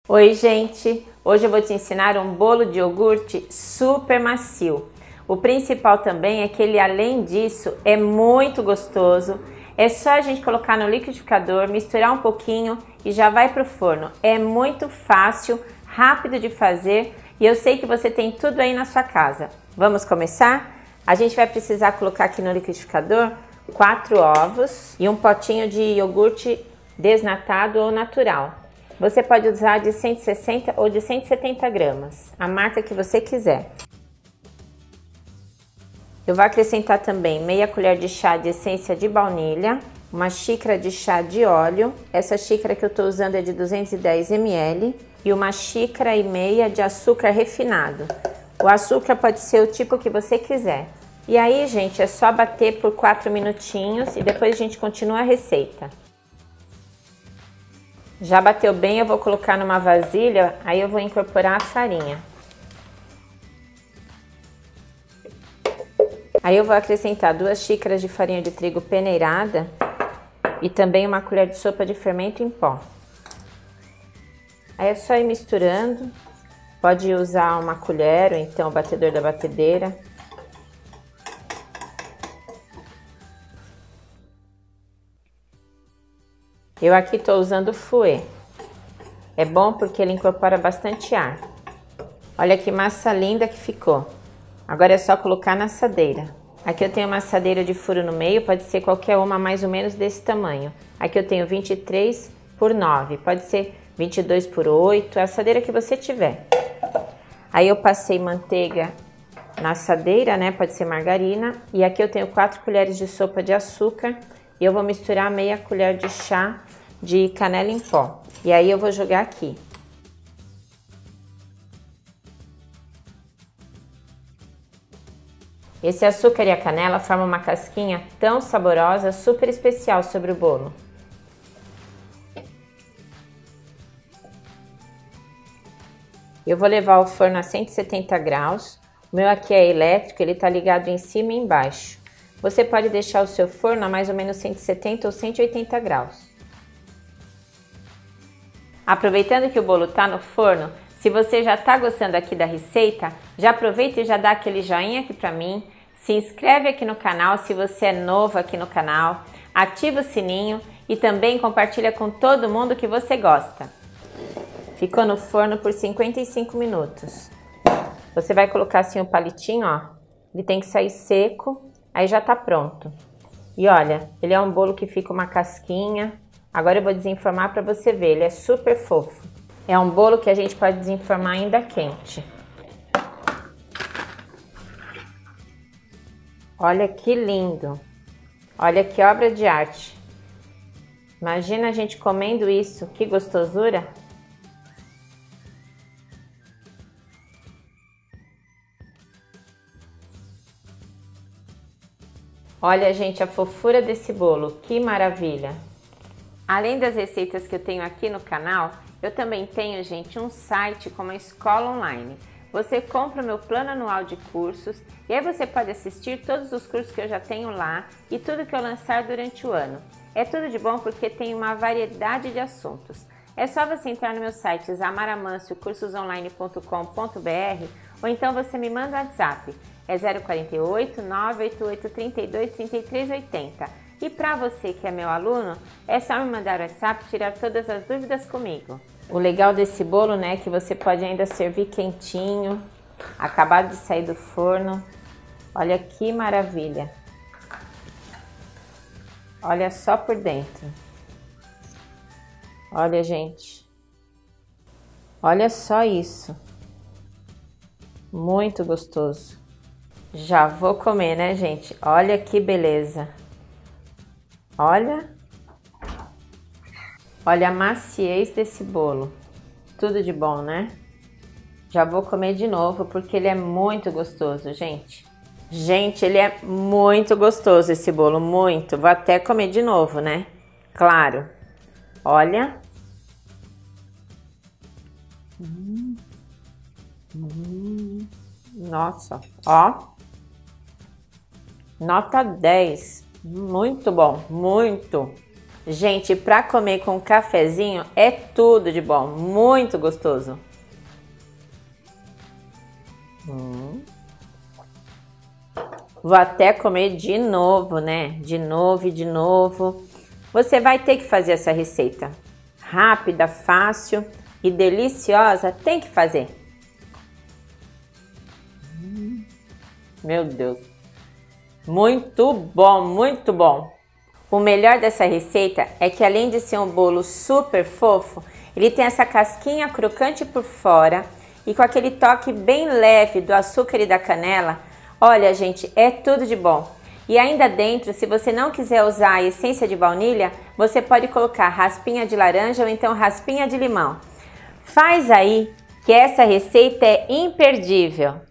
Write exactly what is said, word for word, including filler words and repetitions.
Oi gente, hoje eu vou te ensinar um bolo de iogurte super macio. O principal também é que ele, além disso, é muito gostoso. É só a gente colocar no liquidificador, misturar um pouquinho e já vai para o forno. É muito fácil, rápido de fazer e eu sei que você tem tudo aí na sua casa. Vamos começar? A gente vai precisar colocar aqui no liquidificador quatro ovos e um potinho de iogurte desnatado ou natural. Você pode usar de cento e sessenta ou de cento e setenta gramas, a marca que você quiser. Eu vou acrescentar também meia colher de chá de essência de baunilha, uma xícara de chá de óleo, essa xícara que eu estou usando é de duzentos e dez mililitros, e uma xícara e meia de açúcar refinado. O açúcar pode ser o tipo que você quiser. E aí, gente, é só bater por quatro minutinhos e depois a gente continua a receita. Já bateu bem, eu vou colocar numa vasilha, aí eu vou incorporar a farinha. Aí eu vou acrescentar duas xícaras de farinha de trigo peneirada e também uma colher de sopa de fermento em pó. Aí é só ir misturando, pode usar uma colher ou então o batedor da batedeira. Eu aqui estou usando o fouet. É bom porque ele incorpora bastante ar. Olha que massa linda que ficou. Agora é só colocar na assadeira. Aqui eu tenho uma assadeira de furo no meio, pode ser qualquer uma mais ou menos desse tamanho. Aqui eu tenho vinte e três por nove, pode ser vinte e dois por oito, a assadeira que você tiver. Aí eu passei manteiga na assadeira, né? Pode ser margarina. E aqui eu tenho quatro colheres de sopa de açúcar. E eu vou misturar meia colher de chá de canela em pó. E aí eu vou jogar aqui. Esse açúcar e a canela formam uma casquinha tão saborosa, super especial sobre o bolo. Eu vou levar ao forno a cento e setenta graus. O meu aqui é elétrico, ele tá ligado em cima e embaixo. Você pode deixar o seu forno a mais ou menos cento e setenta ou cento e oitenta graus. Aproveitando que o bolo tá no forno, se você já tá gostando aqui da receita, já aproveita e já dá aquele joinha aqui pra mim, se inscreve aqui no canal se você é novo aqui no canal, ativa o sininho e também compartilha com todo mundo que você gosta. Ficou no forno por cinquenta e cinco minutos. Você vai colocar assim o palitinho, ó, ele tem que sair seco. Aí já tá pronto. E olha, ele é um bolo que fica uma casquinha. Agora eu vou desenformar para você ver, ele é super fofo. É um bolo que a gente pode desenformar ainda quente. Olha que lindo. Olha que obra de arte. Imagina a gente comendo isso, que gostosura. Olha, gente, a fofura desse bolo, que maravilha! Além das receitas que eu tenho aqui no canal, eu também tenho, gente, um site com uma escola online. Você compra o meu plano anual de cursos e aí você pode assistir todos os cursos que eu já tenho lá e tudo que eu lançar durante o ano. É tudo de bom porque tem uma variedade de assuntos. É só você entrar no meu site zamara mancio cursos online ponto com ponto br ou então você me manda um WhatsApp. É zero quatro oito, nove oito oito, três dois, três três oito zero. E para você que é meu aluno, é só me mandar o WhatsApp e tirar todas as dúvidas comigo. O legal desse bolo, né, é que você pode ainda servir quentinho, acabado de sair do forno. Olha que maravilha. Olha só por dentro. Olha, gente. Olha só isso. Muito gostoso. Já vou comer, né, gente? Olha que beleza. Olha. Olha a maciez desse bolo. Tudo de bom, né? Já vou comer de novo porque ele é muito gostoso, gente. Gente, ele é muito gostoso esse bolo, muito. Vou até comer de novo, né? Claro. Olha. Hum. Hum. Nossa, ó. Nota dez. Muito bom, muito. Gente, para comer com um cafezinho é tudo de bom, muito gostoso. Hum. Vou até comer de novo, né? De novo e de novo. Você vai ter que fazer essa receita. Rápida, fácil e deliciosa, tem que fazer. Hum. Meu Deus. Muito bom, muito bom. O melhor dessa receita é que além de ser um bolo super fofo, ele tem essa casquinha crocante por fora e com aquele toque bem leve do açúcar e da canela. Olha, gente, é tudo de bom. E ainda dentro, se você não quiser usar a essência de baunilha, você pode colocar raspinha de laranja ou então raspinha de limão. Faz aí que essa receita é imperdível.